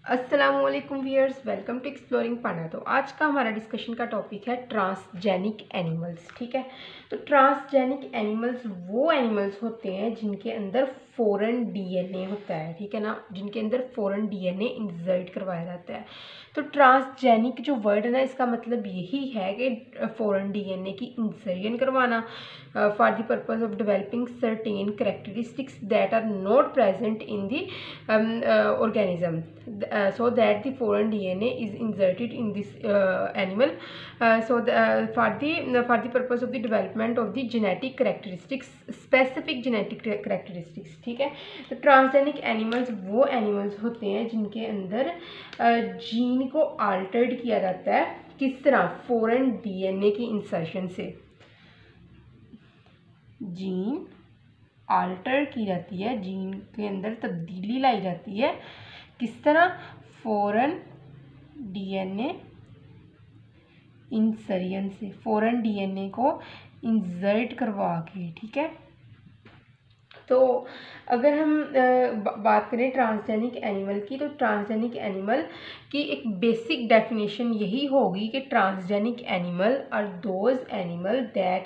अस्सलामुअलैकुम viewers, welcome to exploring पाना। तो आज का हमारा डिस्कशन का टॉपिक है ट्रांसजेनिक एनिमल्स। ठीक है, तो ट्रांसजेनिक एनिमल्स वो एनिमल्स होते हैं जिनके अंदर फॉरेन डीएनए होता है। ठीक है ना, जिनके अंदर फॉरेन डीएनए इंसर्ट करवाया जाता है। तो ट्रांसजेनिक जो वर्ड है ना, इसका मतलब यही है कि फॉरेन डीएनए की इंसर्शन करवाना for the purpose of developing certain characteristics that are not present in the organism, so that the foreign DNA is inserted in this animal, for the purpose of the development of the genetic characteristics, specific genetic characteristics। ठीक है, तो transgenic animals वो animals होते हैं जिनके अंदर gene को altered किया जाता है। किस तरह? फॉरेन डीएनए की इंसर्शन से जीन आल्टर की जाती है, जीन के अंदर तब्दीली लाई जाती है। किस तरह? फॉरेन डीएनए इंसर्शन से, फॉरेन डीएनए को इंसर्ट करवा के। ठीक है, तो अगर हम बात करें ट्रांसजेनिक एनिमल की, तो ट्रांसजेनिक एनिमल की एक बेसिक डेफिनेशन यही होगी कि transgenic animal are those animal that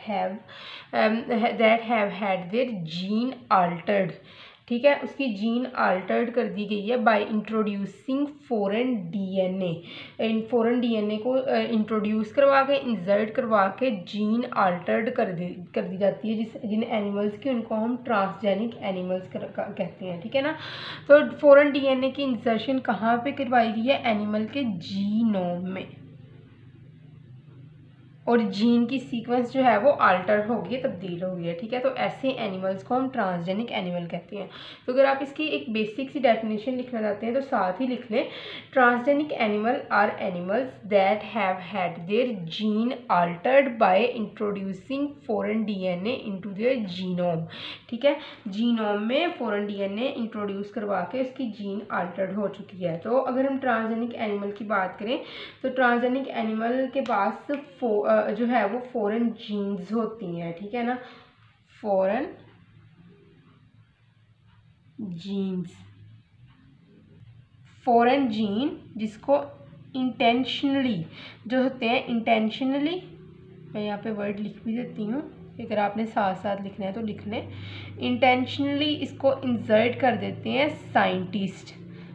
have had their gene altered. ठीक है, उसकी जीन आल्टर्ड कर दी गई है by introducing foreign DNA. Foreign DNA को इंट्रोड्यूस करवा के, इंसर्ट करवा के जीन आल्टर्ड कर दी जाती है। जिन एनिमल्स की, उनको हम ट्रांसजेनिक एनिमल्स कहते हैं। ठीक है ना, तो फॉरेन डीएनए की इंसर्शन कहाँ पे करवाई गई है? एनिमल के जीनोम में, और जीन की सीक्वेंस जो है वो आल्टर हो गई है, तब्दील हो गई है। ठीक है, तो ऐसे एनिमल्स को हम ट्रांसजेनिक एनिमल कहते हैं। तो अगर आप इसकी एक बेसिक सी डेफिनेशन लिखना चाहते हैं तो साथ ही लिख लें, transgenic animal are animals that have had their gene altered by introducing foreign DNA into their genome. ठीक है, जीनोम में फॉरेन डीएनए इंट्रोड्यूस करवा के उसकी जीन आल्टर्ड हो चुकी है। तो अगर हम ट्रांसजेनिक एनिमल की बात करें तो ट्रांसजेनिक एनिमल के पास जो है वो फॉरेन जीन्स होती हैं। ठीक है ना, फॉरेन जीन्स, फॉरेन जीन जिसको इंटेंशनली जो होते हैं, इंटेंशनली, मैं यहाँ पे वर्ड लिख भी देती हूँ, अगर आपने साथ साथ लिखना है तो लिख लें। इंटेंशनली इसको इंसर्ट कर देते हैं साइंटिस्ट।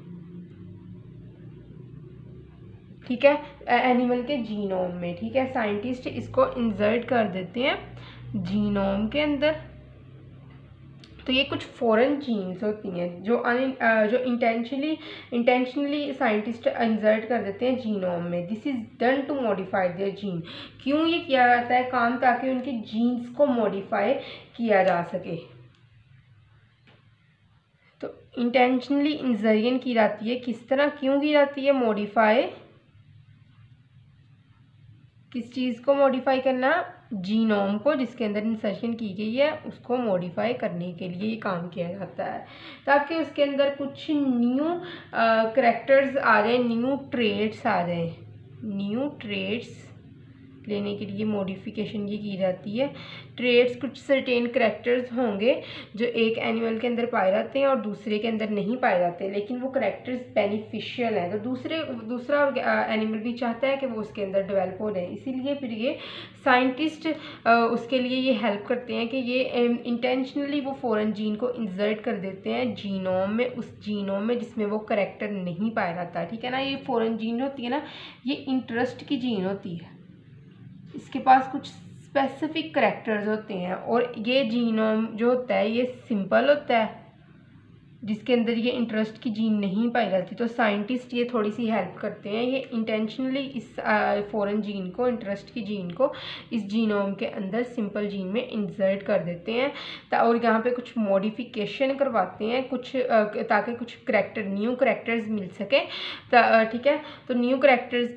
ठीक है, एनिमल के जीनोम में। ठीक है, साइंटिस्ट इसको इंसर्ट कर देते हैं जीनोम के अंदर। तो ये कुछ फॉरेन जीन्स होती हैं जो इंटेंशनली साइंटिस्ट इंसर्ट कर देते हैं जीनोम में। This is done to modify their gene. क्यों ये किया जाता है काम? ताकि उनके जीन्स को मॉडिफाई किया जा सके। तो इंटेंशनली इंसर्शन की जाती है। किस तरह, क्यों की जाती है? मॉडिफाई, किस चीज़ को मॉडिफाई करना? जीनोम को, जिसके अंदर इंसर्शन की गई है उसको मॉडिफाई करने के लिए ये काम किया जाता है, ताकि उसके अंदर कुछ न्यू करैक्टर्स आ जाए, न्यू ट्रेड्स आ जाए। न्यू ट्रेड्स लेने के लिए मॉडिफिकेशन ये की जाती है। ट्रेड्स, कुछ सर्टेन करैक्टर्स होंगे जो एक एनिमल के अंदर पाए जाते हैं और दूसरे के अंदर नहीं पाए जाते, लेकिन वो करैक्टर्स बेनिफिशियल हैं, तो दूसरा एनिमल भी चाहता है कि वो उसके अंदर डेवलप हो जाए। इसीलिए फिर ये साइंटिस्ट उसके लिए ये हेल्प करते हैं कि ये इंटेंशनली वो फॉरेन जीन को इंसर्ट कर देते हैं जीनोम में, उस जीनोम में जिसमें वो करैक्टर नहीं पाया जाता। ठीक है ना, ये फॉरेन जीन होती है ना, ये इंटरेस्ट की जीन होती है, इसके पास कुछ स्पेसिफिक करैक्टर्स होते हैं, और ये जीनोम जो होता है ये सिंपल होता है, जिसके अंदर ये इंटरेस्ट की जीन नहीं पाई जाती। तो साइंटिस्ट ये थोड़ी सी हेल्प करते हैं, ये इंटेंशनली इस फॉरेन जीन को, इंटरेस्ट की जीन को इस जीनोम के अंदर सिंपल जीन में इंसर्ट कर देते हैं, और यहाँ पे कुछ मॉडिफिकेशन करवाते हैं, कुछ ताकि कुछ करैक्टर, न्यू करैक्टर्स मिल सके। ठीक है, तो न्यू करैक्टर्स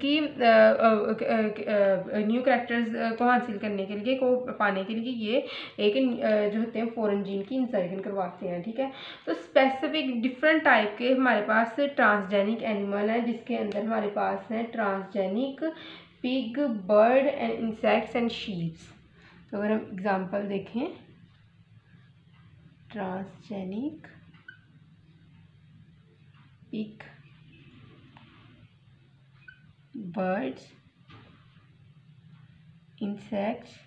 को हासिल करने के लिए, को पाने के लिए ये एक जो होते हैं फॉरेन जीन की इंसर्शन करवाते हैं। ठीक है, तो स्पेसिफिक डिफरेंट टाइप के हमारे पास ट्रांसजेनिक एनिमल है, जिसके अंदर हमारे पास है transgenic pig, bird and insects and sheeps. तो अगर हम एग्जांपल देखें, transgenic pig, birds, insects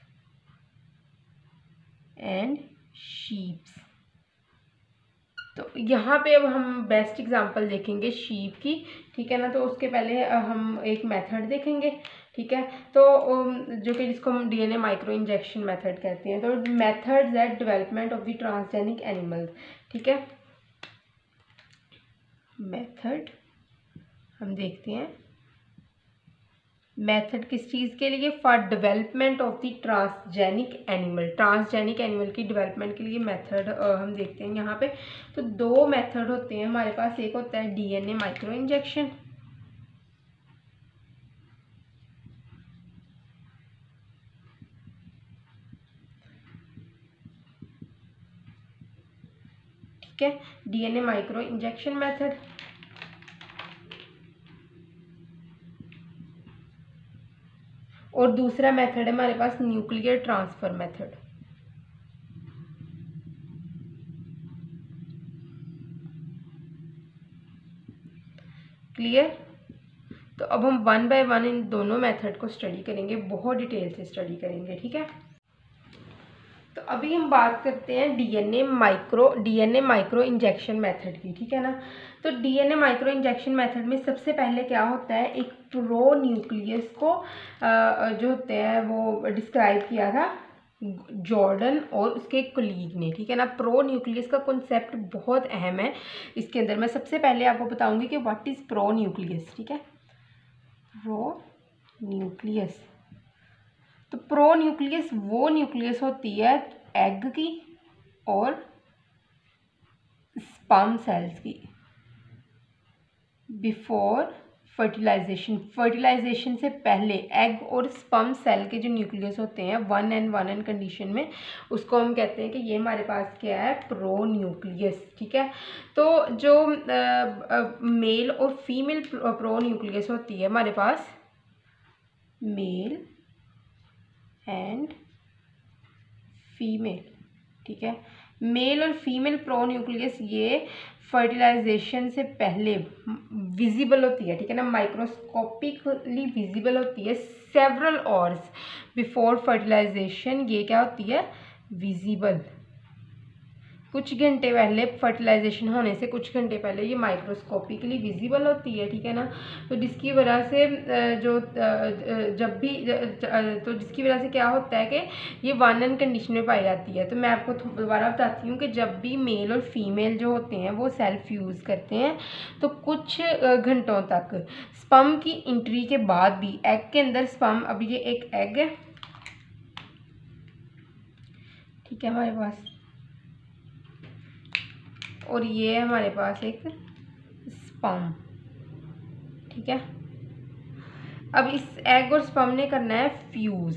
and sheeps. तो यहाँ पे अब हम बेस्ट एग्जांपल देखेंगे शीप की, ठीक है ना। तो उसके पहले हम एक मेथड देखेंगे, ठीक है। तो जो कि जिसको हम डीएनए माइक्रो इंजेक्शन मेथड कहते हैं। तो methods that development of the transgenic animal, ठीक है। मेथड हम देखते हैं, मेथड किस चीज़ के लिए, for development of the transgenic animal, transgenic animal की डेवलपमेंट के लिए मेथड हम देखते हैं यहाँ पे। तो दो मेथड होते हैं हमारे पास, एक होता है डीएनए माइक्रो इंजेक्शन, ठीक है, डीएनए माइक्रो इंजेक्शन मेथड। और दूसरा मेथड है हमारे पास न्यूक्लियर ट्रांसफर मेथड। क्लियर। तो अब हम वन बाय वन इन दोनों मेथड को स्टडी करेंगे, बहुत डिटेल से स्टडी करेंगे, ठीक है। तो अभी हम बात करते हैं डीएनए माइक्रो इंजेक्शन मेथड की, ठीक है ना। तो डीएनए माइक्रो इंजेक्शन मेथड में सबसे पहले क्या होता है, एक प्रो न्यूक्लियस को जो होते हैं वो डिस्क्राइब किया था जॉर्डन और उसके कलीग ने, ठीक है ना। प्रो न्यूक्लियस का कॉन्सेप्ट बहुत अहम है इसके अंदर। मैं सबसे पहले आपको बताऊंगी कि व्हाट इज़ प्रो न्यूक्लियस, ठीक है। प्रो न्यूक्लियस, तो प्रो न्यूक्लियस वो न्यूक्लियस होती है एग की और स्पर्म सेल्स की बिफोर फर्टिलाइजेशन से पहले एग और स्पर्म सेल के जो न्यूक्लियस होते हैं 1n1n कंडीशन में, उसको हम कहते हैं कि ये हमारे पास क्या है, प्रो न्यूक्लियस, ठीक है। तो जो मेल और फीमेल प्रो न्यूक्लियस होती है हमारे पास, मेल एंड फीमेल, ठीक है। मेल और फीमेल प्रो न्यूक्लियस ये फर्टिलाइजेशन से पहले विजिबल होती है, ठीक है ना, माइक्रोस्कोपिकली विजिबल होती है। सेवरल आवर्स बिफोर फर्टिलाइजेशन ये क्या होती है, विजिबल। कुछ घंटे पहले, फर्टिलाइजेशन होने से कुछ घंटे पहले ये माइक्रोस्कोपिकली विजिबल होती है, ठीक है ना। तो जिसकी वजह से जिसकी वजह से क्या होता है कि ये 1n कंडीशन में पाई जाती है। तो मैं आपको दोबारा बताती हूँ कि जब भी मेल और फीमेल जो होते हैं वो सेल्फ यूज़ करते हैं तो कुछ घंटों तक स्पर्म की एंट्री के बाद भी एग के अंदर स्पर्म, अभी ये एक एग है, ठीक है हमारे पास, और ये है हमारे पास एक स्पर्म, ठीक है। अब इस एग और स्पर्म ने करना है फ्यूज,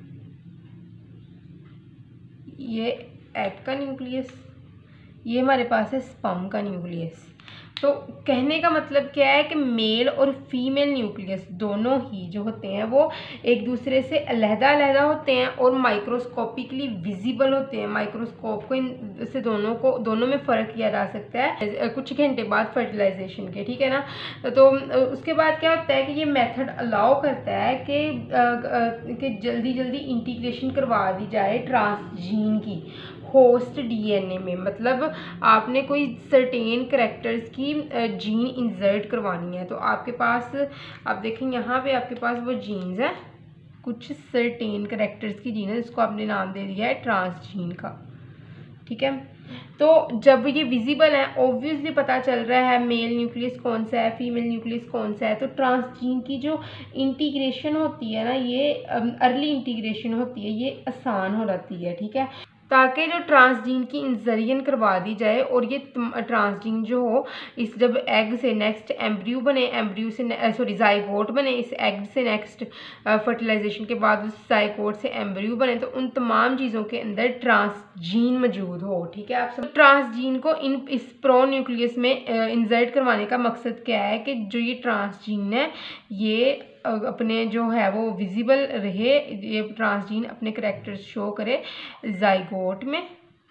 ये एग का न्यूक्लियस, ये हमारे पास है स्पर्म का न्यूक्लियस। तो कहने का मतलब क्या है कि मेल और फीमेल न्यूक्लियस दोनों ही जो होते हैं वो एक दूसरे से अलग-अलग होते हैं और माइक्रोस्कोपिकली विजिबल होते हैं। माइक्रोस्कोप को इन से दोनों में फ़र्क किया जा सकता है कुछ घंटे बाद फर्टिलाइजेशन के, ठीक है ना। तो उसके बाद क्या होता है कि ये मेथड अलाउ करता है कि जल्दी जल्दी इंटीग्रेशन करवा दी जाए ट्रांसजीन की होस्ट डीएनए में। मतलब आपने कोई सर्टेन करैक्टर्स की जीन इंसर्ट करवानी है, तो आपके पास, आप देखें यहाँ पे आपके पास वो जीन्स है, कुछ सर्टेन करैक्टर्स की जीन है जिसको आपने नाम दे दिया है ट्रांसजीन का, ठीक है। तो जब ये विजिबल है, ऑब्वियसली पता चल रहा है मेल न्यूक्लियस कौन सा है, फीमेल न्यूक्लियस कौन सा है। तो ट्रांसजीन की जो इंटीग्रेशन होती है ना, ये अर्ली इंटीग्रेशन होती है, ये आसान हो जाती है, ठीक है, ताकि जो ट्रांसजीन की इंसर्शन करवा दी जाए और ये ट्रांसजीन जो हो, इस जब एग से नेक्स्ट एम्ब्रियो बने, एम्ब्रियो से जाइगोट बने, इस एग से नेक्स्ट फर्टिलाइजेशन के बाद उस जाइगोट से एम्ब्रियो बने, तो उन तमाम चीज़ों के अंदर ट्रांसजीन मौजूद हो, ठीक है। आप सब ट्रांसजीन को इस प्रो न्यूक्लियस में इंसर्ट करवाने का मकसद क्या है कि जो ये ट्रांसजीन है ये अपने जो है वो विजिबल रहे, ये ट्रांसजीन अपने करैक्टर्स शो करे जाइगोट में,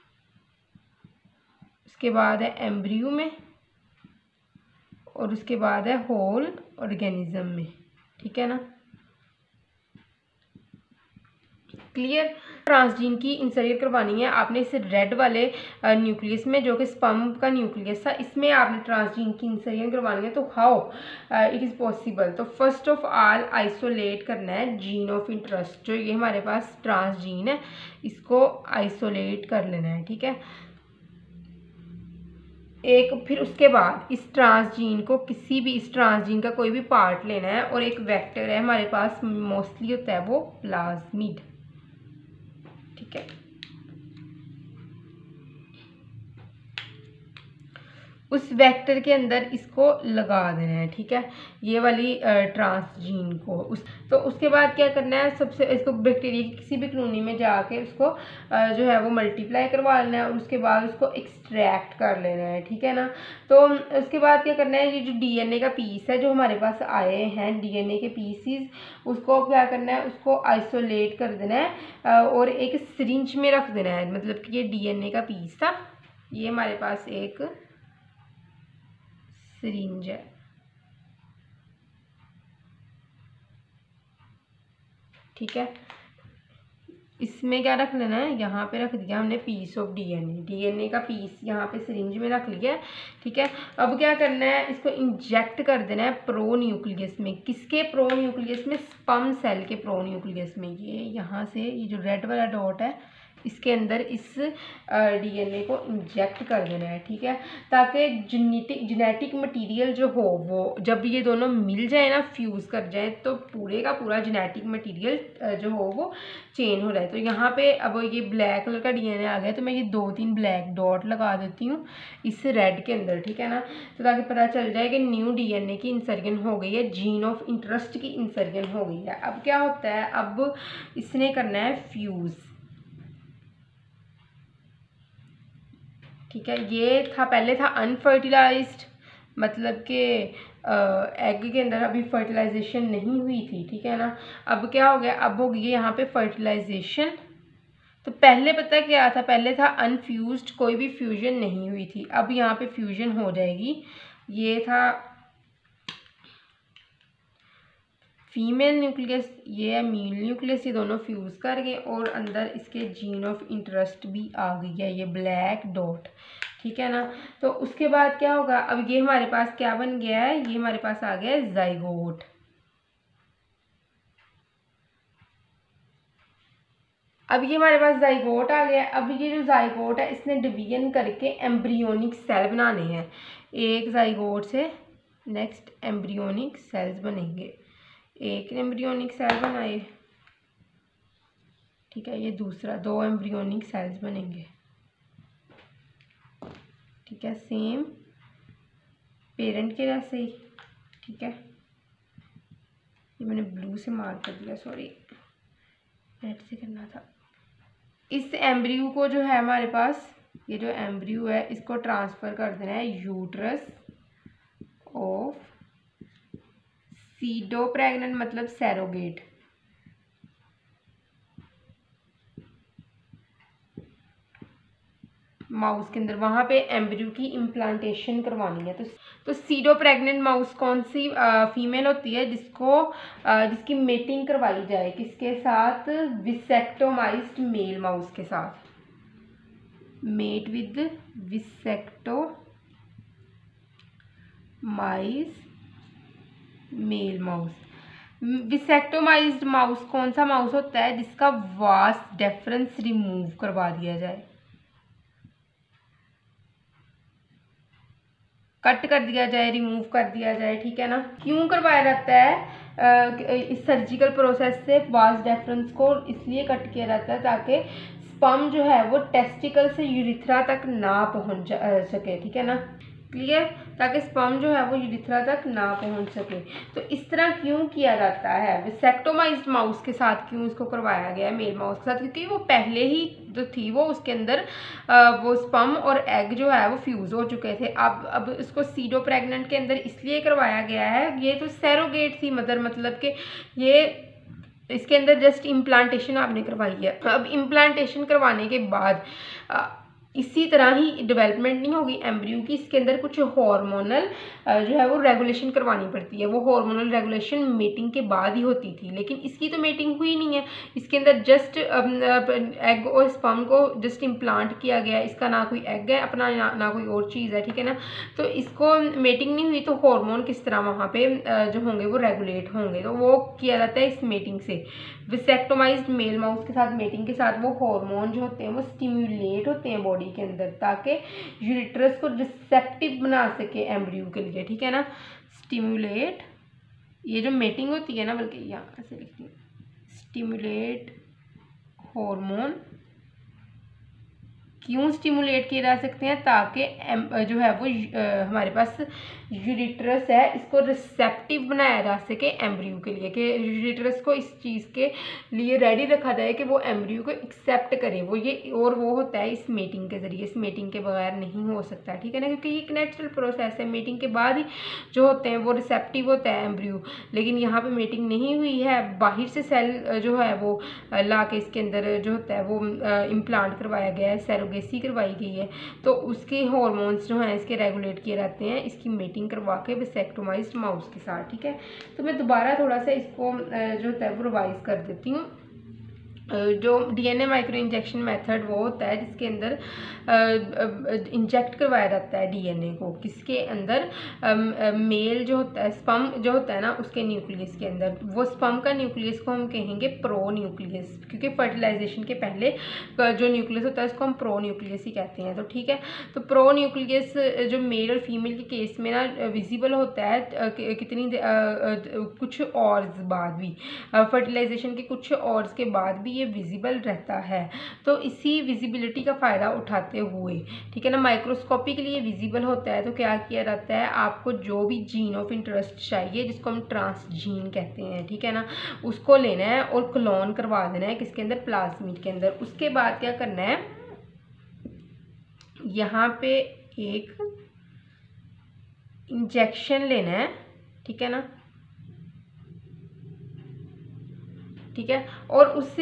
उसके बाद है एम्ब्रियो में, और उसके बाद है होल ऑर्गेनिज्म में, ठीक है ना, क्लियर। ट्रांसजीन की इंसर्शन करवानी है आपने इस रेड वाले न्यूक्लियस में, जो कि स्पर्म का न्यूक्लियस था, इसमें आपने ट्रांसजीन की इंसर्शन करवानी है। तो हाउ इट इज़ पॉसिबल? तो फर्स्ट ऑफ ऑल आइसोलेट करना है जीन ऑफ इंटरेस्ट, जो ये हमारे पास ट्रांसजीन है, इसको आइसोलेट कर लेना है, ठीक है। फिर उसके बाद इस ट्रांसजीन को इस ट्रांसजीन का कोई भी पार्ट लेना है, और एक वेक्टर है हमारे पास, मोस्टली होता है वो प्लाज्मिड, ठीक है। उस वेक्टर के अंदर इसको लगा देना है, ठीक है, ये वाली ट्रांसजीन को। तो उसके बाद क्या करना है, सबसे इसको बैक्टीरिया की किसी भी कॉलोनी में जाके उसको जो है वो मल्टीप्लाई करवा लेना है, और उसके बाद उसको एक्सट्रैक्ट कर लेना है, ठीक है ना। तो उसके बाद क्या करना है, ये जो डीएनए का पीस है जो हमारे पास आए हैं, डीएनए के पीसीस, उसको क्या करना है, उसको आइसोलेट कर देना है और एक सिरिंज में रख देना है। मतलब कि ये डीएनए का पीस था, ये हमारे पास एक सिरिंज है, ठीक है। इसमें क्या रख लेना है, यहाँ पे रख दिया हमने पीस ऑफ डीएनए का पीस यहाँ पे सिरिंज में रख लिया है, ठीक है। अब क्या करना है, इसको इंजेक्ट कर देना है प्रो न्यूक्लियस में। किसके प्रो न्यूक्लियस में? स्पर्म सेल के प्रो न्यूक्लियस में। ये यहाँ से ये जो रेड वाला डॉट है, इसके अंदर इस डीएनए को इंजेक्ट कर देना है, ठीक है, ताकि जेनेटिक मटेरियल जो हो वो जब ये दोनों मिल जाए ना, फ्यूज़ कर जाए, तो पूरे का पूरा जेनेटिक मटेरियल जो हो वो चेंज हो रहा है। तो यहाँ पे अब ये ब्लैक कलर का डीएनए आ गया, तो मैं ये 2-3 ब्लैक डॉट लगा देती हूँ इस रेड के अंदर, ठीक है ना, तो ताकि पता चल जाए कि न्यू डीएनए की इंसर्शन हो गई है, जीन ऑफ इंटरेस्ट की इंसर्शन हो गई है। अब क्या होता है, अब इसने करना है फ्यूज़, ठीक है। ये था, पहले था अनफर्टिलाइज्ड, मतलब कि एग के अंदर अभी फर्टिलाइजेशन नहीं हुई थी, ठीक है ना। अब क्या हो गया, अब हो गई यहाँ पे फर्टिलाइजेशन। तो पहले पता क्या था, पहले था अनफ्यूज्ड, कोई भी फ्यूजन नहीं हुई थी, अब यहाँ पे फ्यूजन हो जाएगी। ये था फीमेल न्यूक्लियस, ये है मेल न्यूक्लियस, ये दोनों फ्यूज़ कर गए और अंदर इसके जीन ऑफ इंटरेस्ट भी आ गई है, ये ब्लैक डॉट, ठीक है ना। तो उसके बाद क्या होगा, अब ये हमारे पास क्या बन गया है, ये हमारे पास आ गया है जाइगोट। अब ये हमारे पास जाइगोट आ गया। अब ये जो जाइगोट है, इसने डिवीजन करके एम्ब्रियोनिक सेल बनाने हैं। एक जाइगोट से नेक्स्ट एम्ब्रियोनिक सेल्स बनेंगे, एक एम्ब्रियोनिक सेल बनाए, ठीक है, ये दूसरा, 2 एम्ब्रियोनिक सेल्स बनेंगे, ठीक है, सेम पेरेंट के जैसे ही, ठीक है। ये मैंने ब्लू से मार्क कर दिया, सॉरी रेड से करना था। इस एम्ब्रियो को जो है हमारे पास, ये जो एम्ब्रियो है, इसको ट्रांसफ़र कर देना है यूट्रस ऑफ सीडो प्रेग्नेंट, मतलब सैरोगेट, माउस के अंदर, वहाँ पे एम्ब्रियो की इम्प्लांटेशन करवानी है। तो सीडो प्रेग्नेंट माउस कौन सी फीमेल होती है जिसकी मेटिंग करवाई जाए, किसके साथ? विसेक्टोमाइज्ड मेल माउस के साथ, mate with vasectomized male mouse. Vasectomized mouse कौन सा माउस होता है? जिसका वास डेफरेंस रिमूव करवा दिया जाए, कट कर दिया जाए, रिमूव कर दिया जाए, ठीक है ना। क्यों करवाया जाता है इस सर्जिकल प्रोसेस से वास डेफरेंस को? इसलिए कट किया जाता है ताकि स्पर्म जो है वो टेस्टिकल से यूरिथ्रा तक ना पहुंच सके, ठीक है ना, क्लियर, ताकि स्पर्म जो है वो यूरिथ्रा तक ना पहुंच सके। तो इस तरह क्यों किया जाता है? विसेक्टोमाइज्ड माउस के साथ क्यों इसको करवाया गया है, मेल माउस के साथ? क्योंकि वो पहले ही जो थी वो उसके अंदर वो स्पर्म और एग जो है वो फ्यूज़ हो चुके थे। अब इसको सीडो प्रेग्नेंट के अंदर इसलिए करवाया गया है, ये तो सैरोगेट थी मदर, मतलब कि ये इसके अंदर जस्ट इम्प्लांटेशन आपने करवाई है। अब इम्प्लांटेशन करवाने के बाद इसी तरह ही डेवलपमेंट नहीं होगी एम्ब्रियो की, इसके अंदर कुछ हार्मोनल जो है वो रेगुलेशन करवानी पड़ती है। वो हार्मोनल रेगुलेशन मेटिंग के बाद ही होती थी, लेकिन इसकी तो मेटिंग हुई नहीं है। इसके अंदर जस्ट एग और स्पर्म को जस्ट इम्प्लांट किया गया है। इसका ना कोई एग है अपना, ना कोई और चीज़ है, ठीक है ना। तो इसको मेटिंग नहीं हुई तो हार्मोन किस तरह वहाँ पे जो होंगे वो रेगुलेट होंगे, तो वो किया जाता है इस मेटिंग से। विसेक्टोमाइज्ड मेल माउस के साथ मेटिंग के साथ वो हार्मोन जो होते हैं वो स्टिम्युलेट होते हैं बॉडी के अंदर, ताकि यूरिट्रस को रिसेप्टिव बना सके एम्ब्रियो के लिए, ठीक है ना। स्टिम्युलेट, ये जो मेटिंग होती है ना, बल्कि यहाँ से लिखती हूँ, स्टिम्युलेट हार्मोन क्यों स्टिमुलेट किए जा सकते हैं, ताकि जो है वो हमारे पास यूरिट्रस है इसको रिसेप्टिव बनाया जा सके एम्ब्रियो के लिए, कि यूरिट्रस को इस चीज़ के लिए रेडी रखा जाए कि वो एम्ब्रियो को एक्सेप्ट करे। वो ये और वो होता है इस मेटिंग के ज़रिए, इस मेटिंग के बगैर नहीं हो सकता, ठीक है ना, क्योंकि ये एक नेचुरल प्रोसेस है। मेटिंग के बाद ही जो होते हैं वो रिसेप्टिव होता है एम्ब्रियो, लेकिन यहाँ पर मेटिंग नहीं हुई है, बाहर से सेल जो है वो ला के इसके अंदर जो होता है वो इम्प्लांट करवाया गया है, सैरोगेसी करवाई गई है, तो उसके हार्मोन्स जो हैं इसके रेगुलेट किए जाते हैं इसकी मेटिंग करवा के विसेक्टोमाइज्ड माउस के साथ, ठीक है। तो मैं दोबारा थोड़ा सा इसको जो होता है वो रिवाइज कर देती हूँ। जो डीएनए माइक्रो इंजेक्शन मेथड वो होता है जिसके अंदर इंजेक्ट करवाया जाता है डीएनए को, किसके अंदर, मेल जो होता है, स्पर्म जो होता है ना उसके न्यूक्लियस के अंदर। वो स्पर्म का न्यूक्लियस को हम कहेंगे प्रो न्यूक्लियस, क्योंकि फर्टिलाइजेशन के पहले जो न्यूक्लियस होता है उसको हम प्रो न्यूक्लियस ही कहते हैं, तो ठीक है। तो प्रो न्यूक्लियस जो मेल और फीमेल के केस में ना विजिबल होता है कितनी कुछ आवर्स बाद भी, फर्टिलाइजेशन के कुछ आवर्स के बाद भी ये विजिबल रहता है। तो इसी विजिबिलिटी का फ़ायदा उठाते हुए, ठीक है ना, माइक्रोस्कोपिकली ये विजिबल होता है, तो क्या किया जाता है, आपको जो भी जीन ऑफ इंटरेस्ट चाहिए जिसको हम ट्रांसजीन कहते हैं, ठीक है ना, उसको लेना है और क्लोन करवा देना है किसके अंदर, प्लाज्मिड के अंदर। उसके बाद क्या करना है, यहाँ पे एक इंजेक्शन लेना है, ठीक है ना, ठीक है। और उससे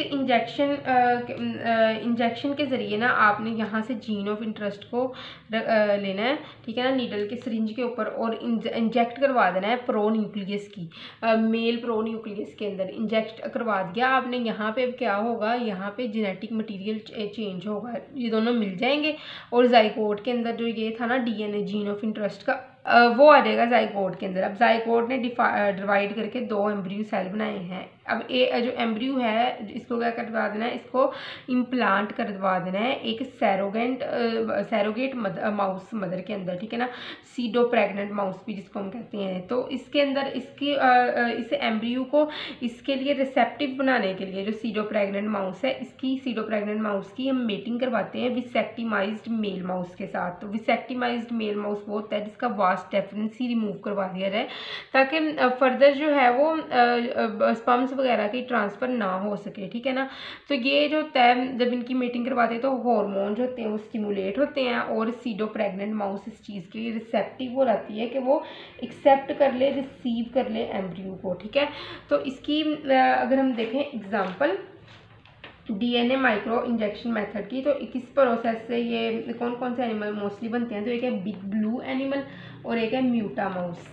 इंजेक्शन के ज़रिए ना आपने यहाँ से जीन ऑफ इंटरेस्ट को लेना है, ठीक है ना, नीडल के सिरिंज के ऊपर, और इंजेक्ट करवा देना है प्रो न्यूक्लियस की, मेल प्रो न्यूक्लियस के अंदर इंजेक्ट करवा दिया आपने। यहाँ पे क्या होगा, यहाँ पे जेनेटिक मटेरियल चेंज होगा, ये दोनों मिल जाएंगे, और जाइगोट के अंदर जो ये था ना डीएनए जीन ऑफ इंटरेस्ट का, वो आ जाएगा जाइगोट के अंदर। अब जाइगोट ने डिवाइड करके 2 एम्ब्रियो सेल बनाए हैं। अब जो एम्ब्रियो है इसको क्या करवा देना है, इसको इम्प्लांट करवा देना है एक सैरोगेट माउस मदर के अंदर, ठीक है ना, सीडो प्रेग्नेंट माउस भी जिसको हम कहते हैं। तो इसके अंदर इस एम्ब्रियो को इसके लिए रिसेप्टिव बनाने के लिए जो सीडो प्रेग्नेंट माउस है, इसकी सीडो प्रेग्नेंट माउस की हम मेटिंग करवाते हैं विसेक्टिमाइज्ड मेल माउस के साथ। तो विसेक्टिमाइज्ड मेल माउस वो होता है जिसका वास्ट डेफरेंस ही रिमूव करवा दिया जाए, ताकि फर्दर जो है वो स्पर्म्स वगैरह की ट्रांसफ़र ना हो सके, ठीक है ना। तो ये जो होता है जब इनकी मेटिंग करवाते हैं तो हार्मोन जो होते हैं वो स्टिमुलेट होते हैं, और सीडो प्रेग्नेंट माउस इस चीज़ के लिए रिसेप्टिव हो जाती है कि वो एक्सेप्ट कर ले, रिसीव कर ले एम्ब्रियो को, ठीक है। तो इसकी अगर हम देखें example DNA microinjection method की, तो किस प्रोसेस से ये कौन कौन से एनिमल मोस्टली बनते हैं, तो एक है बिग ब्लू एनिमल और एक है म्यूटा माउस।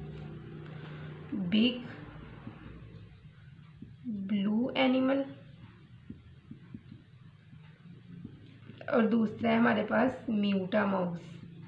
बिग ब्लू एनिमल और दूसरा है हमारे पास म्यूटा माउस।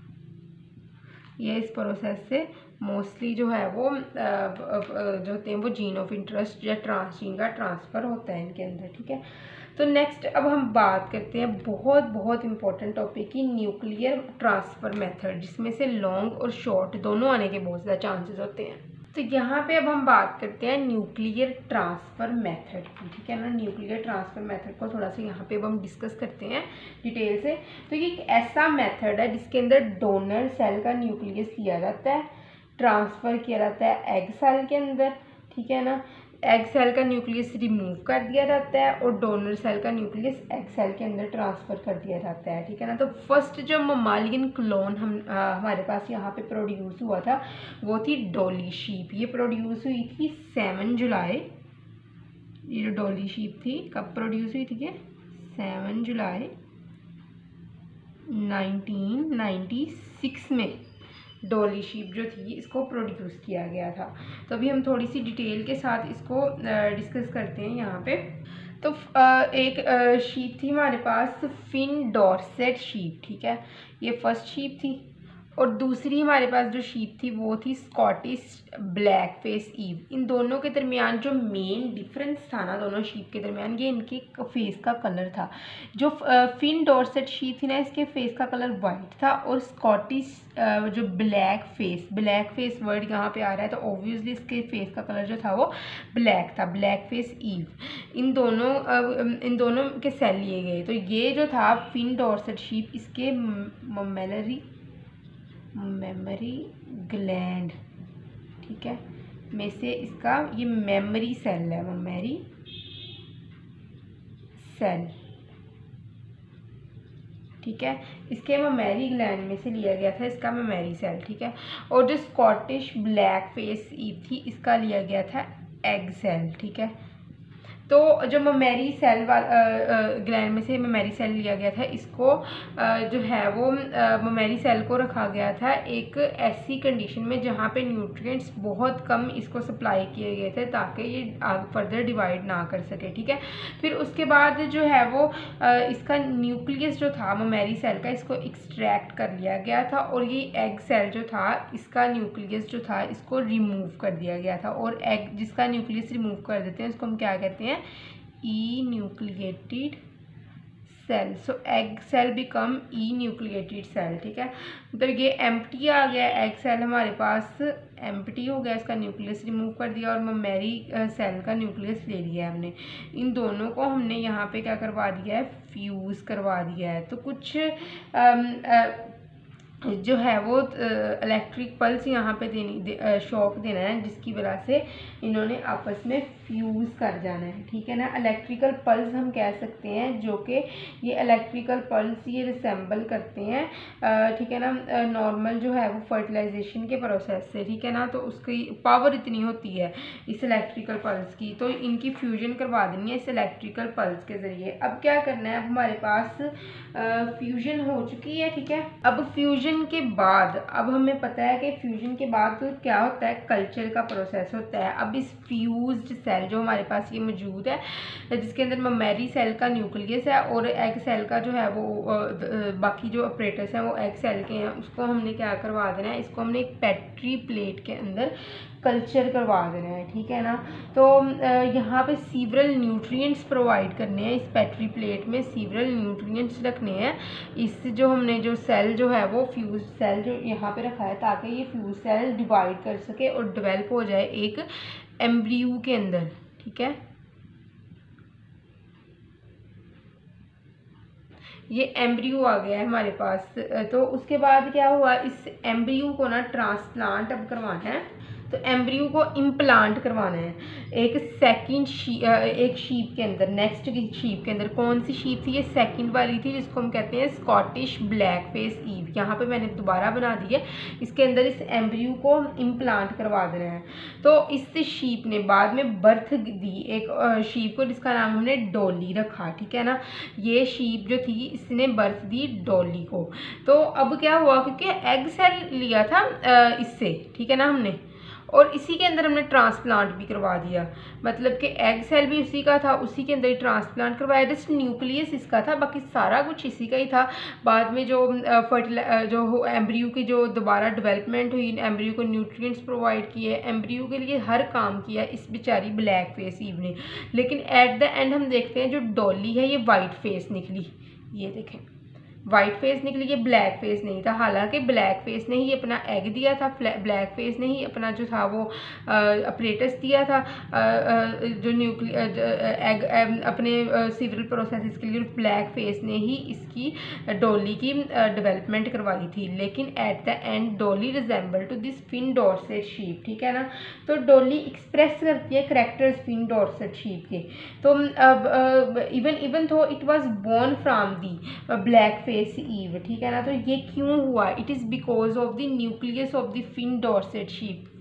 ये इस प्रोसेस से मोस्टली जो है वो जो होते हैं वो जीन ऑफ इंटरेस्ट या ट्रांसजीन का ट्रांसफ़र होता है इनके अंदर, ठीक है। तो नेक्स्ट अब हम बात करते हैं बहुत बहुत इंपॉर्टेंट टॉपिक की, न्यूक्लियर ट्रांसफ़र मेथड, जिसमें से लॉन्ग और शॉर्ट दोनों आने के बहुत ज़्यादा चांसेस होते हैं। तो यहाँ पे अब हम बात करते हैं न्यूक्लियर ट्रांसफ़र मेथड की, ठीक है ना। न्यूक्लियर ट्रांसफ़र मेथड को थोड़ा सा यहाँ पे अब हम डिस्कस करते हैं डिटेल से। तो ये एक ऐसा मेथड है जिसके अंदर डोनर सेल का न्यूक्लियस लिया जाता है, ट्रांसफ़र किया जाता है एग सेल के अंदर, ठीक है ना। एग सेल का न्यूक्लियस रिमूव कर दिया जाता है और डोनर सेल का न्यूक्लियस एग सेल के अंदर ट्रांसफ़र कर दिया जाता है, ठीक है ना। तो फर्स्ट जो ममालियन क्लोन हमारे पास यहाँ पे प्रोड्यूस हुआ था वो थी डॉली शीप। ये प्रोड्यूस हुई थी 7 जुलाई। ये जो डॉली शीप थी कब प्रोड्यूस हुई थी, ये 7 जुलाई 1996 में डॉली शीप जो थी इसको प्रोड्यूस किया गया था। तो अभी हम थोड़ी सी डिटेल के साथ इसको डिस्कस करते हैं यहाँ पे। तो एक शीप थी हमारे पास फिन डॉर्सेट शीप, ठीक है, ये फर्स्ट शीप थी। और दूसरी हमारे पास जो शीप थी वो थी स्कॉटिश ब्लैक फेस ईव। इन दोनों के दरमियान जो मेन डिफरेंस था ना दोनों शीप के दरमियान, ये इनके फेस का कलर था। जो फिन डॉर्सेट शीप थी ना इसके फेस का कलर वाइट था, और स्कॉटिश जो ब्लैक फेस वर्ड यहाँ पे आ रहा है तो ऑब्वियसली इसके फेस का कलर जो था वो ब्लैक था, ब्लैक फेस ईव। इन दोनों के सेल लिए गए। तो ये जो था फिन डॉर्सेट शीप, इसके मेमोरी ग्लैंड, ठीक है, में से इसका ये मेमोरी सेल है, मेमोरी सेल, ठीक है, इसके मेमोरी ग्लैंड में से लिया गया था इसका मेमोरी सेल, ठीक है। और जो स्कॉटिश ब्लैक फेस ईव थी इसका लिया गया था एग सेल, ठीक है। तो जो मेमोरी सेल ग्लैंड में से मेमोरी सेल लिया गया था, इसको जो है वो मेमोरी सेल को रखा गया था एक ऐसी कंडीशन में जहाँ पे न्यूट्रिएंट्स बहुत कम इसको सप्लाई किए गए थे ताकि ये फर्दर डिवाइड ना कर सके, ठीक है। फिर उसके बाद जो है वो इसका न्यूक्लियस जो था मेमोरी सेल का, इसको एक्सट्रैक्ट कर लिया गया था, और ये एग सेल जो था इसका न्यूक्लियस जो था इसको रिमूव कर दिया गया था। और एग जिसका न्यूक्लियस रिमूव कर देते हैं इसको हम क्या कहते हैं, enucleated cell. So egg cell become enucleated cell, ठीक है। तो ये एम्प्टी आ गया, एग सेल हमारे पास एम्प्टी हो गया, इसका न्यूक्लियस रिमूव कर दिया और मेमोरी सेल का न्यूक्लियस ले लिया है हमने। इन दोनों को हमने यहाँ पे क्या करवा दिया है, फ्यूज़ करवा दिया है। तो कुछ जो है वो इलेक्ट्रिक पल्स यहाँ पे शॉक देना है, जिसकी वजह से इन्होंने आपस में फ्यूज़ कर जाना है, ठीक है ना। इलेक्ट्रिकल पल्स हम कह सकते हैं, जो कि ये इलेक्ट्रिकल पल्स ये रिसेंबल करते हैं, ठीक है ना, नॉर्मल जो है वो फर्टिलाइजेशन के प्रोसेस से, ठीक है ना। तो उसकी पावर इतनी होती है इस इलेक्ट्रिकल पल्स की, तो इनकी फ्यूजन करवा देनी है इस इलेक्ट्रिकल पल्स के ज़रिए। अब क्या करना है, अब हमारे पास फ्यूजन हो चुकी है, ठीक है। अब फ्यूजन के बाद, अब हमें पता है कि फ्यूजन के बाद तो क्या होता है, कल्चर का प्रोसेस होता है। अब इस फ्यूज्ड सेल जो हमारे पास ये मौजूद है, जिसके अंदर मेमोरी सेल का न्यूक्लियस है और एग सेल का जो है वो बाकी जो ऑपरेटर्स हैं वो एग सेल के हैं, उसको हमने क्या करवा देना है, इसको हमने एक पेट्री प्लेट के अंदर कल्चर करवा देना है, ठीक है ना। तो यहाँ पे सीवरल न्यूट्रिएंट्स प्रोवाइड करने हैं, इस पेट्री प्लेट में सीवरल न्यूट्रिएंट्स रखने हैं। इस जो हमने जो सेल जो है वो फ्यूज सेल जो यहाँ पे रखा है, ताकि ये फ्यूज सेल डिवाइड कर सके और डेवलप हो जाए एक एम्ब्रियो के अंदर, ठीक है। ये एम्ब्रियो आ गया है हमारे पास। तो उसके बाद क्या हुआ, इस एम्ब्रियो को ना ट्रांसप्लांट अब करवाना है। तो एम्ब्रियो को इम्प्लांट करवाना है एक एक शीप के अंदर, नेक्स्ट की शीप के अंदर। कौन सी शीप थी, ये सेकंड वाली थी, जिसको हम कहते हैं स्कॉटिश ब्लैक फेस ईव। यहाँ पे मैंने दोबारा बना दी है, इसके अंदर इस एम्ब्रियो को इम्प्लांट करवा देना है। तो इस शीप ने बाद में बर्थ दी एक शीप को, जिसका नाम हमने डॉली रखा, ठीक है ना। ये शीप जो थी इसने बर्थ दी डॉली को। तो अब क्या हुआ, क्योंकि एग सेल लिया था इससे, ठीक है ना हमने, और इसी के अंदर हमने ट्रांसप्लांट भी करवा दिया, मतलब कि एग सेल भी उसी का था, उसी के अंदर ही ट्रांसप्लांट करवाया। जस्ट न्यूक्लियस इसका था, बाकी सारा कुछ इसी का ही था। बाद में जो जो एम्ब्रियो की जो दोबारा डेवलपमेंट हुई, एम्ब्रियो को न्यूट्रिएंट्स प्रोवाइड किए, एम्ब्रियो के लिए हर काम किया इस बेचारी ब्लैक फेस ईव ने। लेकिन एट द एंड हम देखते हैं जो डॉली है ये वाइट फेस निकली, ये देखें वाइट फेस निकली, ये ब्लैक फेस नहीं था। हालांकि ब्लैक फेस ने ही अपना एग दिया था, ब्लैक फेस ने ही अपना जो था वो अपरेटस दिया था, जो एग अपने सिवरल प्रोसेस के लिए ब्लैक फेस ने ही इसकी डॉली की डेवलपमेंट करवाई थी। लेकिन at the end Dolly resemble to this Finn Dorset sheep, ठीक है ना। तो डॉली एक्सप्रेस करती है करेक्टर्स फिन डॉर्सेट शीप के। तो even though it was born from the black face ewe, ठीक है ना। तो ये क्यों हुआ, it is because of the nucleus of the Finn Dorset sheep.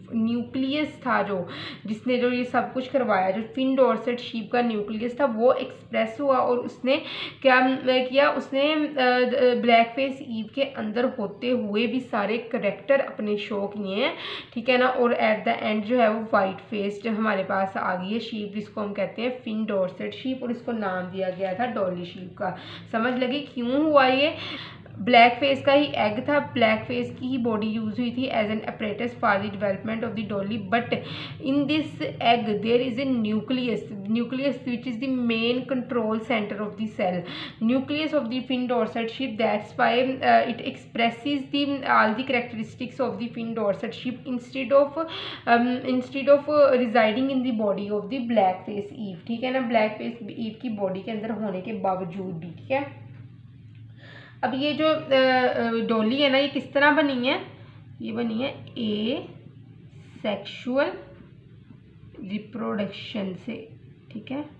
Nucleus था जो जिसने जो ये सब कुछ करवाया, जो फिन डॉर्सेट शीप का न्यूक्लियस था वो एक्सप्रेस हुआ और उसने क्या किया, उसने ब्लैक फेस ईव के अंदर होते हुए भी सारे करेक्टर अपने शो किए हैं, ठीक है ना। और एट द एंड जो है वो वाइट फेस जो हमारे पास आ गई है शीप, जिसको हम कहते हैं फिन डॉर्सेट शीप, और इसको नाम दिया गया था डॉली शीप का। समझ लगी क्यों हुआ ये? ब्लैक फेस का ही एग था, ब्लैक फेस की ही बॉडी यूज हुई थी as an apparatus for the development of the Dolly, but in this egg there is a nucleus which is the main control centre of the cell, nucleus of the Finn Dorset sheep, that's why it expresses the all the characteristics of the Finn Dorset sheep instead of residing in the body of the black face ewe, ठीक है ना, black face ewe की body के अंदर होने के बावजूद भी, ठीक है। अब ये जो डॉली है ना, ये किस तरह बनी है? ये बनी है ए सेक्सुअल रिप्रोडक्शन से, ठीक है,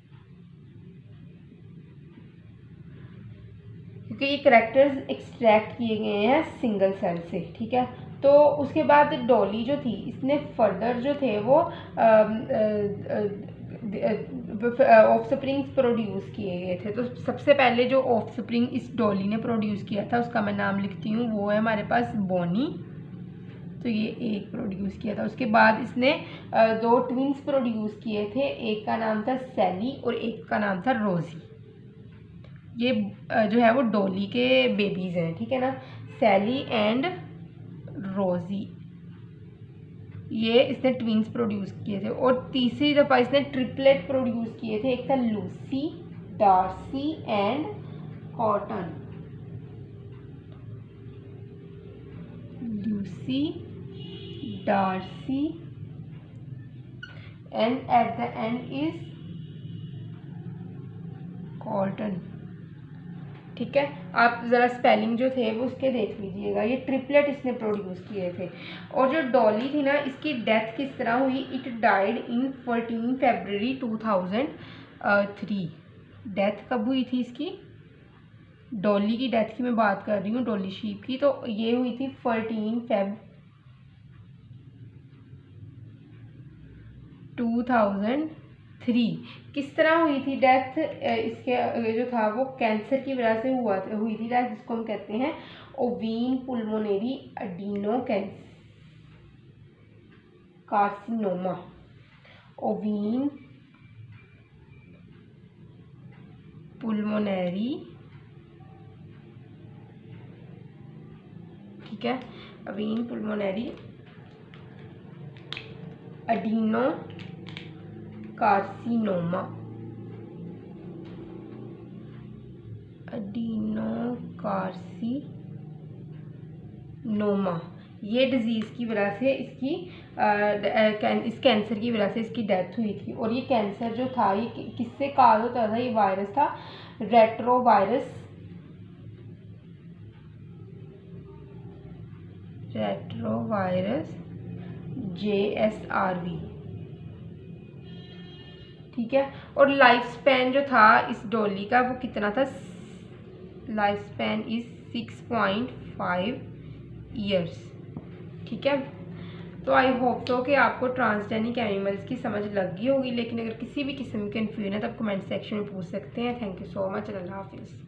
क्योंकि ये कैरेक्टर्स एक्सट्रैक्ट किए गए हैं सिंगल सेल से, ठीक है। तो उसके बाद डॉली जो थी, इसने फर्दर जो थे वो ऑफस्प्रिंग्स प्रोड्यूस किए गए थे। तो सबसे पहले जो ऑफस्प्रिंग इस डॉली ने प्रोड्यूस किया था उसका मैं नाम लिखती हूँ, वो है हमारे पास बोनी, तो ये एक प्रोड्यूस किया था। उसके बाद इसने दो ट्विंस प्रोड्यूस किए थे, एक का नाम था सैली और एक का नाम था रोजी। ये जो है वो डॉली के बेबीज हैं, ठीक है ना, सैली एंड रोजी, ये इसने ट्विंस प्रोड्यूस किए थे। और तीसरी दफ़ा इसने ट्रिपलेट प्रोड्यूस किए थे, एक था Lucy, Darcy and Cotton, Lucy, Darcy and at the end is Cotton, ठीक है। आप ज़रा स्पेलिंग जो थे वो उसके देख लीजिएगा। ये ट्रिपलेट इसने प्रोड्यूस किए थे। और जो डॉली थी ना, इसकी डेथ किस तरह हुई? It died in 14 February 2003। Death कब हुई थी इसकी? डॉली की डेथ की मैं बात कर रही हूँ, डॉली शीप की। तो ये हुई थी 14 Feb 2003। किस तरह हुई थी डेथ? इसके जो था वो कैंसर की वजह से हुई थी डेथ, जिसको हम कहते हैं ओवीन पुल्मोनरी एडिनो कार्सिनोमा, ओवीन पुल्मोनरी, ठीक है, ovine pulmonary adenocarcinoma, adenocarcinoma, ये डिजीज़ की वजह से इसकी इस कैंसर की वजह से इसकी डेथ हुई थी। और ये कैंसर जो था ये किससे काज होता था? ये वायरस था, रेट्रोवायरस JSRV, ठीक है। और लाइफ स्पैन जो था इस डॉली का वो कितना था? लाइफ स्पैन इज 6.5 ईयर्स, ठीक है। तो आई होप तो कि आपको ट्रांसजेनिक एनिमल्स की समझ लग गई होगी, लेकिन अगर किसी भी किस्म की कन्फ्यूजन है तो आप कमेंट सेक्शन में पूछ सकते हैं। Thank you so much, Allah हाफिज़।